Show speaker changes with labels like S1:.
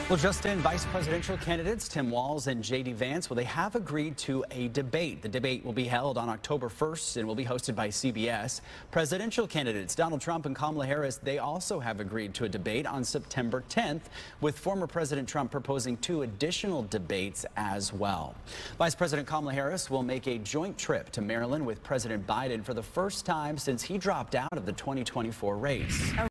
S1: Well, just in, vice presidential candidates Tim Walz and Vance, well, they have agreed to a debate. The debate will be held on October 1st and will be hosted by CBS. Presidential candidates Donald Trump and Kamala Harris, they also have agreed to a debate on September 10th, with former President Trump proposing 2 additional debates as well. Vice President Kamala Harris will make a joint trip to Maryland with President Biden for the first time since he dropped out of the 2024 race.